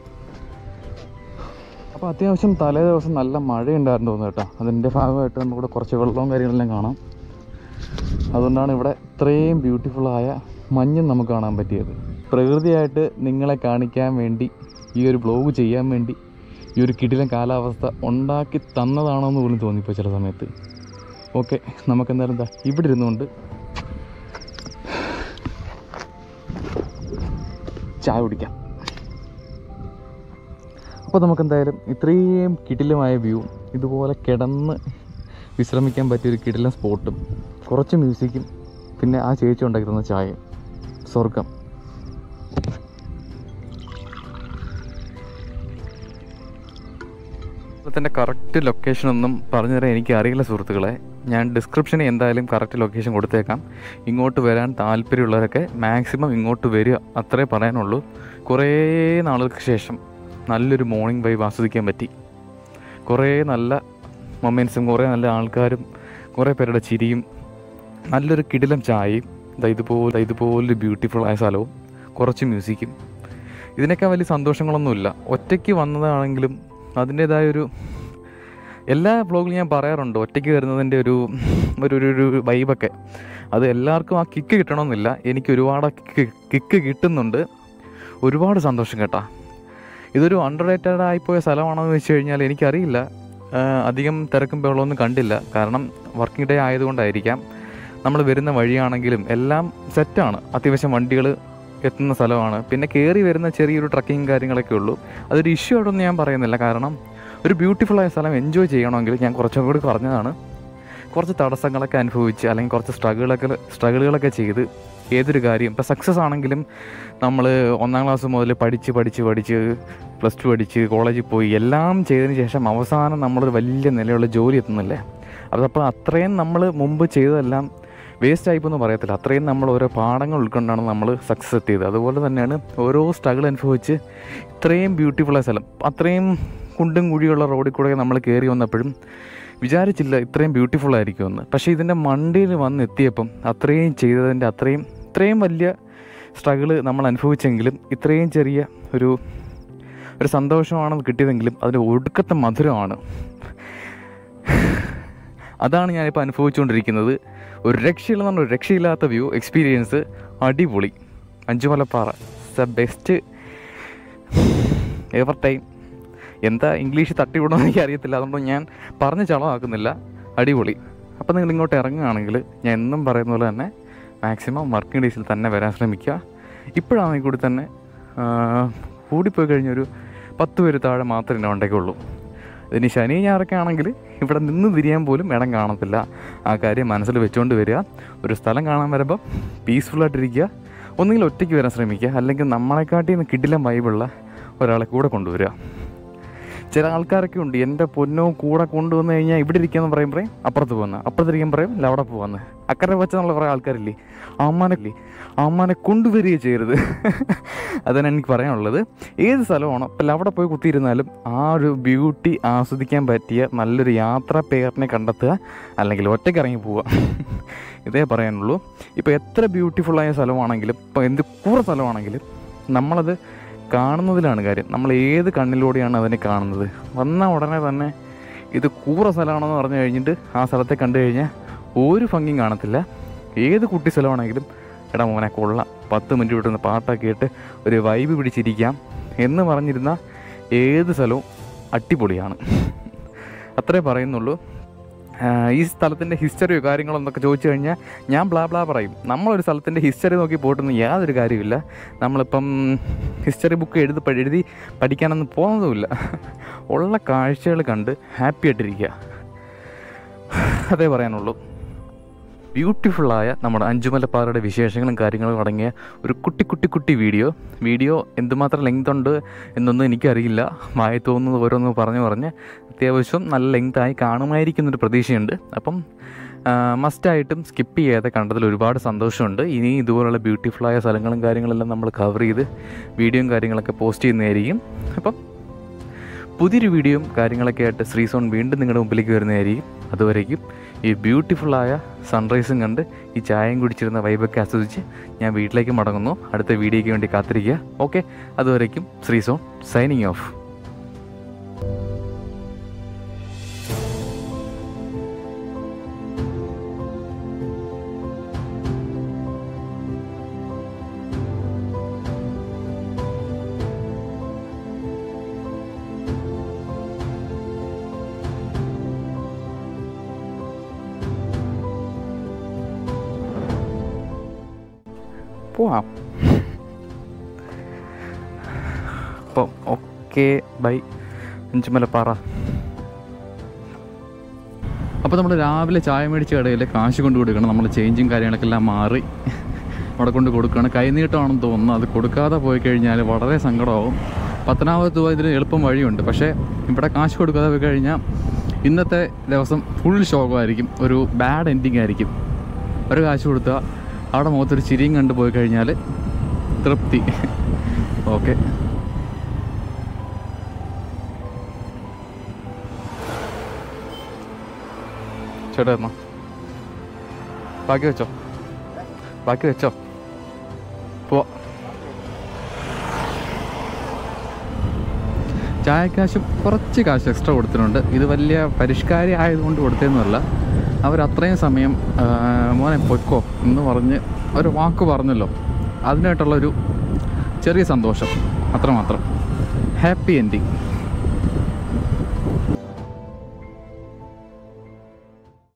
അപ്പോൾ അത്യാവശ്യം തലേ ദിവസം നല്ല മഴയുണ്ടായിരുന്നു തോന്നുന്നു കേട്ടോ. അതിൻ്റെ ഭാഗമായിട്ട് നമുക്കിവിടെ കുറച്ച് വെള്ളവും കാര്യങ്ങളെല്ലാം കാണാം. അതുകൊണ്ടാണ് ഇവിടെ ഇത്രയും ബ്യൂട്ടിഫുള്ളായ മഞ്ഞും നമുക്ക് കാണാൻ പറ്റിയത്. പ്രകൃതിയായിട്ട് നിങ്ങളെ കാണിക്കാൻ വേണ്ടി ഈ ഒരു വ്ലോഗ് ചെയ്യാൻ വേണ്ടി ഈ ഒരു കിടിലൻ കാലാവസ്ഥ ഉണ്ടാക്കി തന്നതാണോ എന്ന് പോലും തോന്നിപ്പോൾ ചില സമയത്ത്. ഓക്കെ, നമുക്കെന്തായാലും എന്താ ഇവിടെ ഇരുന്നുകൊണ്ട് ചായ കുടിക്കാം. അപ്പോൾ നമുക്കെന്തായാലും ഇത്രയും കിടിലമായ വ്യൂ, ഇതുപോലെ കിടന്ന് വിശ്രമിക്കാൻ പറ്റിയൊരു കിടിലൻ സ്പോട്ടും കുറച്ച് മ്യൂസിക്കും പിന്നെ ആ ചേച്ചി ഉണ്ടാക്കി തന്ന ചായയും, സ്വർഗം. ഇതിൻ്റെ കറക്റ്റ് ലൊക്കേഷനൊന്നും പറഞ്ഞുതരാൻ എനിക്ക് അറിയില്ല സുഹൃത്തുക്കളെ. ഞാൻ ഡിസ്ക്രിപ്ഷനിൽ എന്തായാലും കറക്റ്റ് ലൊക്കേഷൻ കൊടുത്തേക്കാം. ഇങ്ങോട്ട് വരാൻ താല്പര്യമുള്ളവരൊക്കെ മാക്സിമം ഇങ്ങോട്ട് വരിക, അത്രേ പറയാനുള്ളൂ. കുറേ നാളുകൾക്ക് ശേഷം നല്ലൊരു മോർണിംഗ് വൈബ് ആസ്വദിക്കാൻ പറ്റി. കുറേ നല്ല മൊമെൻറ്റ്സും കുറേ നല്ല ആൾക്കാരും കുറേ പേരുടെ ചിരിയും നല്ലൊരു കിടിലം ചായയും ഇതുപോലൊരു ബ്യൂട്ടിഫുള്ളായ സ്ഥലവും കുറച്ച് മ്യൂസിക്കും. ഇതിനൊക്കെ വലിയ സന്തോഷങ്ങളൊന്നുമില്ല. ഒറ്റയ്ക്ക് വന്നതാണെങ്കിലും അതിൻ്റേതായൊരു എല്ലാ വ്ളോഗിലും ഞാൻ പറയാറുണ്ട്, ഒറ്റയ്ക്ക് വരുന്നതിൻ്റെ ഒരു വൈബൊക്കെ അത് എല്ലാവർക്കും ആ കിക്ക് കിട്ടണമെന്നില്ല. എനിക്ക് ഒരുപാട് കിക്ക് കിട്ടുന്നുണ്ട്. ഒരുപാട് സന്തോഷം കേട്ടാ. ഇതൊരു അണ്ടർ റേറ്റഡ് ആയിപ്പോയ സ്ഥലമാണെന്ന് വെച്ച് കഴിഞ്ഞാൽ എനിക്കറിയില്ല. അധികം തിരക്കും ബഹളമൊന്നും കണ്ടില്ല. കാരണം വർക്കിംഗ് ഡേ ആയതുകൊണ്ടായിരിക്കാം. നമ്മൾ വരുന്ന വഴിയാണെങ്കിലും എല്ലാം സെറ്റാണ്. അത്യാവശ്യം വണ്ടികൾ എത്തുന്ന സ്ഥലമാണ്. പിന്നെ കയറി വരുന്ന ചെറിയൊരു ട്രക്കിങ് കാര്യങ്ങളൊക്കെ ഉള്ളൂ. അതൊരു ഇഷ്യൂ ആയിട്ടൊന്നും ഞാൻ പറയുന്നില്ല. കാരണം ഒരു ബ്യൂട്ടിഫുള്ളായ സ്ഥലം എൻജോയ് ചെയ്യണമെങ്കിൽ ഞാൻ കുറച്ചും കൂടി പറഞ്ഞതാണ്, കുറച്ച് തടസ്സങ്ങളൊക്കെ അനുഭവിച്ച് അല്ലെങ്കിൽ കുറച്ച് സ്ട്രഗിളുകളൊക്കെ ചെയ്ത് ഏതൊരു കാര്യം ഇപ്പോൾ സക്സസ് ആണെങ്കിലും നമ്മൾ 1ാം ക്ലാസ് മുതൽ പഠിച്ച് +2 പഠിച്ച് കോളേജിൽ പോയി എല്ലാം ചെയ്തതിന് ശേഷം അവസാനം നമ്മളൊരു വലിയ നിലയുള്ള ജോലി എത്തുന്നില്ലേ, അതപ്പോൾ അത്രയും നമ്മൾ മുമ്പ് ചെയ്തതെല്ലാം വേസ്റ്റ് ആയിപ്പോന്ന് പറയത്തില്ല. അത്രയും നമ്മൾ ഓരോ പാഠങ്ങൾ ഉൾക്കൊണ്ടാണ് നമ്മൾ സക്സസ് എത്തിയത്. അതുപോലെ തന്നെയാണ് ഓരോ സ്ട്രഗിൾ അനുഭവിച്ച് ഇത്രയും ബ്യൂട്ടിഫുള്ളായ സ്ഥലം, അത്രയും കുണ്ടും കുഴിയുള്ള റോഡിൽ കൂടെ നമ്മൾ കയറി വന്നപ്പോഴും വിചാരിച്ചില്ല ഇത്രയും ബ്യൂട്ടിഫുള്ളായിരിക്കുമെന്ന്. പക്ഷേ ഇതിൻ്റെ മണ്ടിയിൽ വന്ന് എത്തിയപ്പം അത്രയും ചെയ്തതിൻ്റെ ഇത്രയും വലിയ സ്ട്രഗിൾ നമ്മൾ അനുഭവിച്ചെങ്കിലും ഇത്രയും ചെറിയ ഒരു സന്തോഷമാണ് കിട്ടിയതെങ്കിലും അതിൻ്റെ ഒടുക്കത്തെ മധുരമാണ്. അതാണ് ഞാനിപ്പോൾ അനുഭവിച്ചുകൊണ്ടിരിക്കുന്നത്. ഒരു രക്ഷയില്ലാത്ത വ്യൂ എക്സ്പീരിയൻസ്, അടിപൊളി. Anchumalappara the best ever time. എന്താ ഇംഗ്ലീഷ് തട്ടിവിടണമെന്ന് എനിക്ക് അറിയത്തില്ല, അതുകൊണ്ട് ഞാൻ പറഞ്ഞ് ചളമാക്കുന്നില്ല. അടിപൊളി. അപ്പോൾ നിങ്ങൾ ഇങ്ങോട്ട് ഇറങ്ങുകയാണെങ്കിൽ ഞാൻ എന്നും പറയുന്ന പോലെ തന്നെ മാക്സിമം വർക്കിംഗ് ഡേയ്സിൽ തന്നെ വരാൻ ശ്രമിക്കുക. ഇപ്പോഴാണെങ്കിൽ കൂടി തന്നെ കൂടിപ്പോയി കഴിഞ്ഞൊരു 10 പേര് താഴെ മാത്രമേ ഉണ്ടാക്കുള്ളൂ. ഇനി ശനി ഞായറൊക്കെ ആണെങ്കിൽ ഇവിടെ നിന്ന് തിരിയാൻ പോലും ഇടം കാണത്തില്ല. ആ കാര്യം മനസ്സിൽ വെച്ചുകൊണ്ട് വരിക. ഒരു സ്ഥലം കാണാൻ വരുമ്പോൾ പീസ്ഫുള്ളായിട്ടിരിക്കുക. ഒന്നുകിൽ ഒറ്റയ്ക്ക് വരാൻ ശ്രമിക്കുക, അല്ലെങ്കിൽ നമ്മളെക്കാട്ടിൽ കിടിലം വൈബുള്ള ഒരാളെ കൂടെ കൊണ്ടുവരിക. ചില ആൾക്കാരൊക്കെ ഉണ്ട്, എൻ്റെ പൊന്നോ കൂടെ കൊണ്ടുവന്ന് കഴിഞ്ഞാൽ ഇവിടെ ഇരിക്കാമെന്ന് പറയുമ്പോൾ അപ്പുറത്ത് പോകുന്നത്, അപ്പുറത്തിരിക്കാൻ പറയും അവിടെ പോകുന്നത്, അക്കരെ വെച്ചെന്നുള്ള കുറേ ആൾക്കാരില്ലേ, അമ്മാനെ കൊണ്ടുവരികയും ചെയ്യരുത്. അതാണ് എനിക്ക് പറയാനുള്ളത്. ഏത് സ്ഥലമാണോ അപ്പം അവിടെ പോയി കുത്തിയിരുന്നാലും ആ ഒരു ബ്യൂട്ടി ആസ്വദിക്കാൻ പറ്റിയ നല്ലൊരു യാത്രാ പേരിനെ കണ്ടെത്തുക, അല്ലെങ്കിൽ ഒറ്റയ്ക്ക് ഇറങ്ങി പോവുക. ഇതേ പറയാനുള്ളൂ. ഇപ്പോൾ എത്ര ബ്യൂട്ടിഫുള്ളായ സ്ഥലമാണെങ്കിലും ഇപ്പോൾ എന്ത് കൂറ സ്ഥലമാണെങ്കിലും നമ്മളത് കാണുന്നതിലാണ് കാര്യം. നമ്മൾ ഏത് കണ്ണിലൂടെയാണ് അതിനെ കാണുന്നത്. വന്ന ഉടനെ തന്നെ ഇത് കൂറ സ്ഥലമാണെന്ന് പറഞ്ഞു കഴിഞ്ഞിട്ട് ആ സ്ഥലത്തെ കണ്ടു കഴിഞ്ഞാൽ ഒരു ഭംഗിയും കാണത്തില്ല. ഏത് കുട്ടി സ്ഥലമാണെങ്കിലും എടാ മോനെ കൊള്ളാം, 10 മിനിറ്റ് വിട്ടുന്ന പാട്ടൊക്കെ കേട്ട് ഒരു വൈബ് പിടിച്ചിരിക്കാം എന്ന് പറഞ്ഞിരുന്ന ഏത് സ്ഥലവും അടിപൊളിയാണ്. അത്രേ പറയുന്നുള്ളൂ. ഈ സ്ഥലത്തിൻ്റെ ഹിസ്റ്ററിയോ കാര്യങ്ങളോ എന്നൊക്കെ ചോദിച്ചു കഴിഞ്ഞാൽ ഞാൻ ബ്ലാ പറയും. നമ്മളൊരു സ്ഥലത്തിൻ്റെ ഹിസ്റ്ററി നോക്കി പോയിട്ടൊന്നും യാതൊരു കാര്യമില്ല. നമ്മളിപ്പം ഹിസ്റ്ററി ബുക്ക് എഴുതി പഠിക്കാനൊന്നും പോകുന്നതുമില്ല. ഉള്ള കാഴ്ചകൾ കണ്ട് ഹാപ്പി ആയിട്ടിരിക്കുക, അതേ പറയാനുള്ളൂ. ബ്യൂട്ടിഫുള്ളായ നമ്മുടെ അഞ്ചുമലപ്പാറയുടെ വിശേഷങ്ങളും കാര്യങ്ങളും അടങ്ങിയ ഒരു കുട്ടി വീഡിയോ എന്തുമാത്രം ലെങ്ത് ഉണ്ട് എന്നൊന്നും എനിക്കറിയില്ല. വായി തോന്നുന്നത് ഓരോന്ന് പറഞ്ഞ് അത്യാവശ്യം നല്ല ലെങ്തായി കാണുമായിരിക്കുന്നൊരു പ്രതീക്ഷയുണ്ട്. അപ്പം മസ്റ്റായിട്ടും സ്കിപ്പ് ചെയ്യാതെ കണ്ടതിൽ ഒരുപാട് സന്തോഷമുണ്ട്. ഇനി ഇതുപോലുള്ള ബ്യൂട്ടിഫുള്ളായ സ്ഥലങ്ങളും കാര്യങ്ങളെല്ലാം നമ്മൾ കവർ ചെയ്ത് വീഡിയോയും കാര്യങ്ങളൊക്കെ പോസ്റ്റ് ചെയ്യുന്നതായിരിക്കും. അപ്പം പുതിയൊരു വീഡിയോയും കാര്യങ്ങളൊക്കെ ആയിട്ട് ശ്രീസോൺ വീണ്ടും നിങ്ങളുടെ മുമ്പിലേക്ക് വരുന്നതായിരിക്കും. അതുവരേക്കും ഈ ബ്യൂട്ടിഫുള്ളായ സൺറൈസും കണ്ട് ഈ ചായയും കുടിച്ചിരുന്ന വൈബൊക്കെ ആസ്വദിച്ച് ഞാൻ വീട്ടിലേക്ക് മടങ്ങുന്നു. അടുത്ത വീഡിയോയ്ക്ക് വേണ്ടി കാത്തിരിക്കുക. ഓക്കെ, അതുവരേക്കും ശ്രീസോൺ സൈനിങ് ഓഫ്. പോവാം. അപ്പം ഓക്കെ, ബൈ. അഞ്ചുമലപ്പാറ. അപ്പോൾ നമ്മൾ രാവിലെ ചായ മേടിച്ച കടയിൽ കാശ് കൊണ്ട് കൊടുക്കണം. നമ്മൾ ചേഞ്ചും കാര്യങ്ങളൊക്കെ എല്ലാം മാറി അവിടെ കൊണ്ട് കൊടുക്കുകയാണ്. കൈനീട്ടമാണെന്ന് തോന്നുന്നു. അത് കൊടുക്കാതെ പോയി കഴിഞ്ഞാൽ വളരെ സങ്കടമാവും. പത്തനാപുരത്ത് പോയി ഇതിന് എളുപ്പം വഴിയുണ്ട്. പക്ഷേ ഇവിടെ കാശ് കൊടുക്കാതെ പോയി കഴിഞ്ഞാൽ ഇന്നത്തെ ദിവസം ഫുൾ ശോകമായിരിക്കും. ഒരു ബാഡ് എൻഡിങ് ആയിരിക്കും. ഒരു കാശ് കൊടുത്താൽ അവിടെ മുഖത്തൊരു ചിരിയും കണ്ടു പോയി കഴിഞ്ഞാൽ തൃപ്തി. ഓക്കെ, ചേട്ടാ എന്നാ ബാക്കി വെച്ചോ പോ. ചായക്കാശും കുറച്ച് കാശ് എക്സ്ട്രാ കൊടുത്തിട്ടുണ്ട്. ഇത് വലിയ പരിഷ്കാരി ആയതുകൊണ്ട് കൊടുത്തതെന്നല്ല, അവരത്രയും സമയം മോനെ പൊയ്ക്കോ എന്ന് പറഞ്ഞ് ഒരു വാക്ക് പറഞ്ഞല്ലോ, അതിനായിട്ടുള്ളൊരു ചെറിയ സന്തോഷം, അത്രമാത്രം. Happy ending.